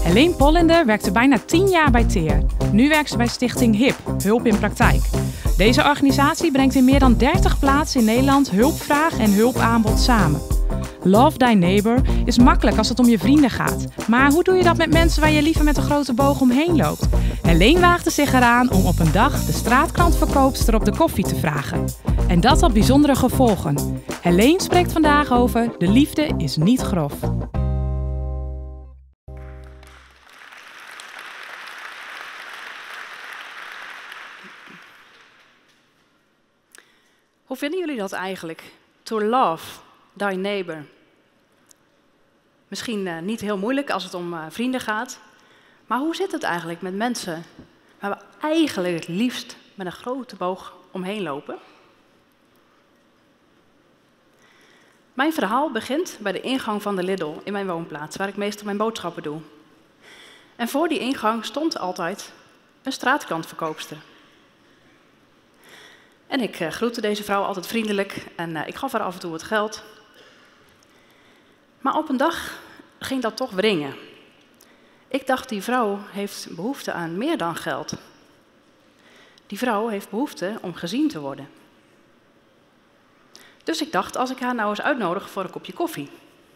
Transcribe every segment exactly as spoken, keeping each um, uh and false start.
Helene Pollender werkte bijna tien jaar bij Teer. Nu werkt ze bij stichting H I P, Hulp in Praktijk. Deze organisatie brengt in meer dan dertig plaatsen in Nederland hulpvraag en hulpaanbod samen. Love Thy Neighbor is makkelijk als het om je vrienden gaat. Maar hoe doe je dat met mensen waar je liever met een grote boog omheen loopt? Helene waagde zich eraan om op een dag de straatkrantverkoopster op de koffie te vragen. En dat had bijzondere gevolgen. Helene spreekt vandaag over de liefde is niet grof. Hoe vinden jullie dat eigenlijk? To love thy neighbor. Misschien uh, niet heel moeilijk als het om uh, vrienden gaat. Maar hoe zit het eigenlijk met mensen waar we eigenlijk het liefst met een grote boog omheen lopen? Mijn verhaal begint bij de ingang van de Lidl in mijn woonplaats, waar ik meestal mijn boodschappen doe. En voor die ingang stond altijd een straatkrantverkoopster. En ik uh, groette deze vrouw altijd vriendelijk en uh, ik gaf haar af en toe wat geld. Maar op een dag ging dat toch wringen. Ik dacht, die vrouw heeft behoefte aan meer dan geld. Die vrouw heeft behoefte om gezien te worden. Dus ik dacht, als ik haar nou eens uitnodig voor een kopje koffie.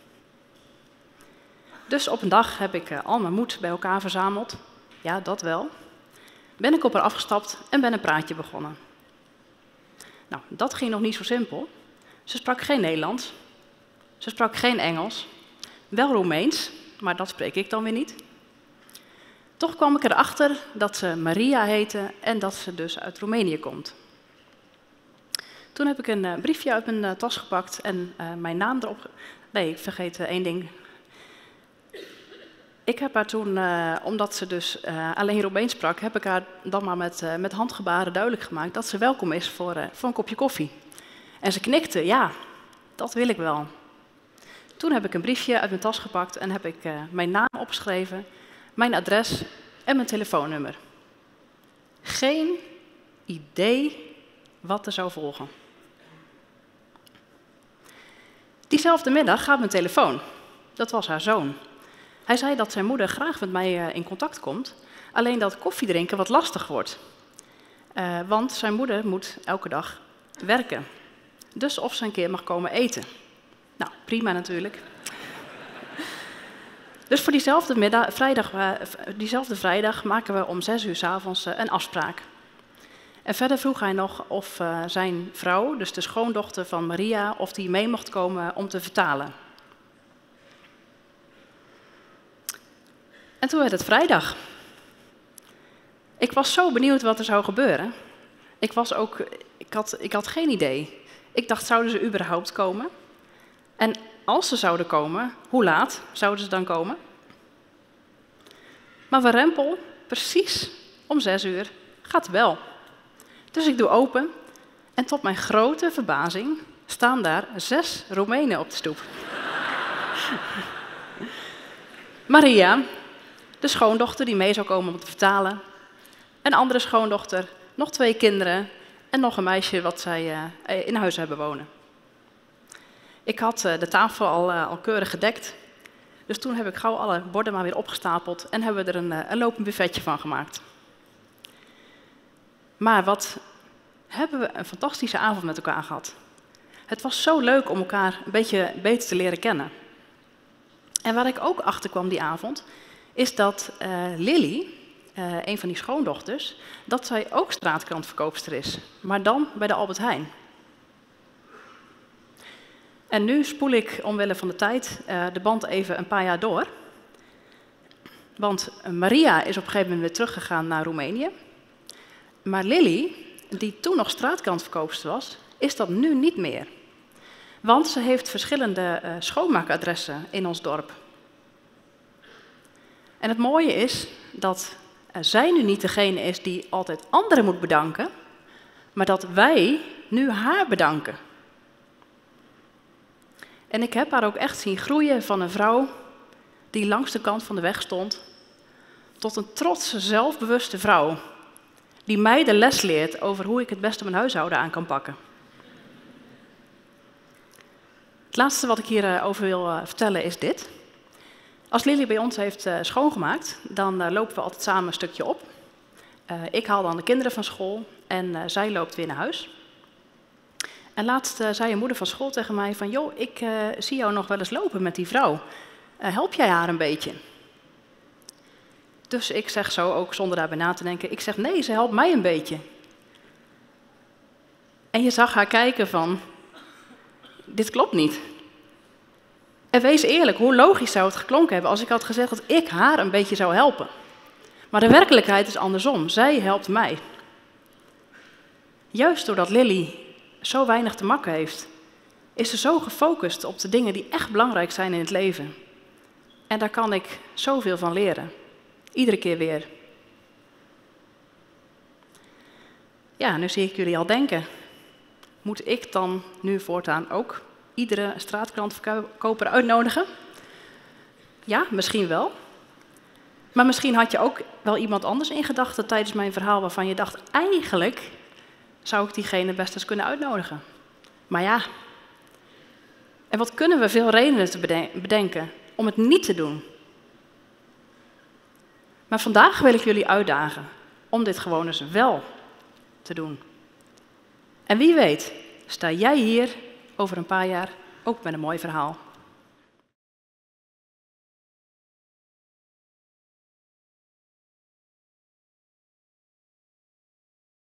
Dus op een dag heb ik uh, al mijn moed bij elkaar verzameld. Ja, dat wel. Ben ik op haar afgestapt en ben een praatje begonnen. Nou, dat ging nog niet zo simpel. Ze sprak geen Nederlands. Ze sprak geen Engels. Wel Roemeens, maar dat spreek ik dan weer niet. Toch kwam ik erachter dat ze Maria heette en dat ze dus uit Roemenië komt. Toen heb ik een uh, briefje uit mijn uh, tas gepakt en uh, mijn naam erop... Ge- nee, ik vergeet uh, één ding. Ik heb haar toen, uh, omdat ze dus uh, alleen Roemeens sprak, heb ik haar dan maar met, uh, met handgebaren duidelijk gemaakt dat ze welkom is voor, uh, voor een kopje koffie. En ze knikte, ja, dat wil ik wel. Toen heb ik een briefje uit mijn tas gepakt en heb ik uh, mijn naam opgeschreven, mijn adres en mijn telefoonnummer. Geen idee wat er zou volgen. Diezelfde middag gaat mijn telefoon. Dat was haar zoon. Hij zei dat zijn moeder graag met mij uh, in contact komt, alleen dat koffiedrinken wat lastig wordt. Uh, want zijn moeder moet elke dag werken. Dus of ze een keer mag komen eten. Nou, prima natuurlijk. Dus voor diezelfde, middag, vrijdag, uh, diezelfde vrijdag maken we om zes uur 's avonds uh, een afspraak. En verder vroeg hij nog of uh, zijn vrouw, dus de schoondochter van Maria, of die mee mocht komen om te vertalen. En toen werd het vrijdag. Ik was zo benieuwd wat er zou gebeuren. Ik, was ook, ik, had, ik had geen idee. Ik dacht, zouden ze überhaupt komen? En als ze zouden komen, hoe laat zouden ze dan komen? Maar warempel, precies om zes uur, gaat wel. Dus ik doe open en tot mijn grote verbazing staan daar zes Roemenen op de stoep. Maria, de schoondochter die mee zou komen om te vertalen. Een andere schoondochter, nog twee kinderen en nog een meisje wat zij uh, in huis hebben wonen. Ik had uh, de tafel al, uh, al keurig gedekt. Dus toen heb ik gauw alle borden maar weer opgestapeld en hebben we er een, uh, een lopend buffetje van gemaakt. Maar wat hebben we een fantastische avond met elkaar gehad. Het was zo leuk om elkaar een beetje beter te leren kennen. En waar ik ook achter kwam die avond, is dat uh, Lily, uh, een van die schoondochters, dat zij ook straatkrantverkoopster is, maar dan bij de Albert Heijn. En nu spoel ik omwille van de tijd uh, de band even een paar jaar door. Want Maria is op een gegeven moment weer teruggegaan naar Roemenië. Maar Lily, die toen nog straatkrantverkoopster was, is dat nu niet meer. Want ze heeft verschillende uh, schoonmaakadressen in ons dorp. En het mooie is dat uh, zij nu niet degene is die altijd anderen moet bedanken, maar dat wij nu haar bedanken. En ik heb haar ook echt zien groeien van een vrouw die langs de kant van de weg stond, tot een trotse, zelfbewuste vrouw, die mij de les leert over hoe ik het beste mijn huishouden aan kan pakken. Het laatste wat ik hierover wil uh, vertellen is dit. Als Lily bij ons heeft uh, schoongemaakt, dan uh, lopen we altijd samen een stukje op. Uh, ik haal dan de kinderen van school en uh, zij loopt weer naar huis. En laatst uh, zei een moeder van school tegen mij van, joh, ik uh, zie jou nog wel eens lopen met die vrouw. Uh, help jij haar een beetje? Dus ik zeg zo, ook zonder daarbij na te denken, ik zeg nee, ze helpt mij een beetje. En je zag haar kijken van, dit klopt niet. En wees eerlijk, hoe logisch zou het geklonken hebben als ik had gezegd dat ik haar een beetje zou helpen. Maar de werkelijkheid is andersom, zij helpt mij. Juist doordat Lily zo weinig te makken heeft, is ze zo gefocust op de dingen die echt belangrijk zijn in het leven. En daar kan ik zoveel van leren. Iedere keer weer. Ja, nu zie ik jullie al denken. Moet ik dan nu voortaan ook iedere straatkrantverkoper uitnodigen? Ja, misschien wel. Maar misschien had je ook wel iemand anders in gedachten tijdens mijn verhaal waarvan je dacht, eigenlijk zou ik diegene best eens kunnen uitnodigen. Maar ja, en wat kunnen we veel redenen te bedenken om het niet te doen? Maar vandaag wil ik jullie uitdagen om dit gewoon eens wel te doen. En wie weet, sta jij hier over een paar jaar ook met een mooi verhaal.